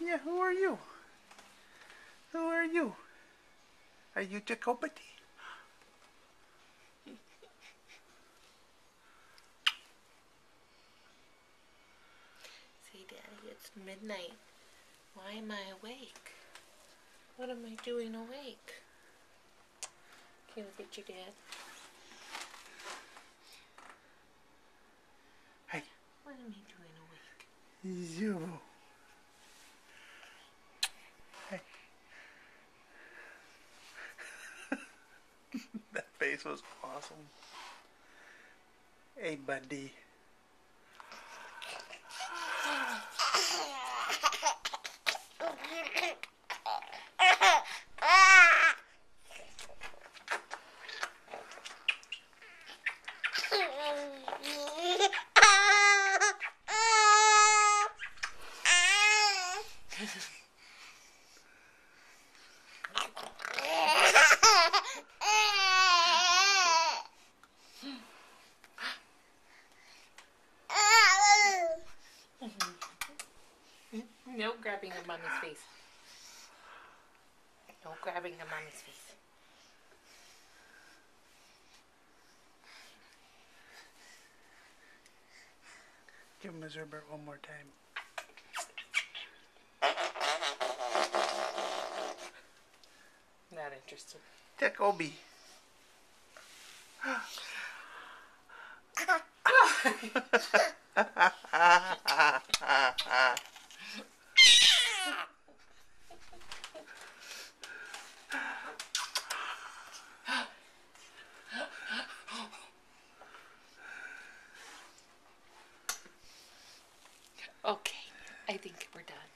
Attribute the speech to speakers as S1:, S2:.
S1: Yeah, who are you? Who are you? Are you Jacopity?
S2: Say, Daddy, it's midnight. Why am I awake? What am I doing awake? Can you look at your dad?
S1: Hey.
S2: What am I doing awake?
S1: You. Hey. That face was awesome. Hey, buddy.
S2: No grabbing of Mommy's face. No grabbing of Mommy's face.
S1: Give him his Herbert one more time.
S2: Not interested.
S1: Jacoby.
S2: Okay, I think we're done.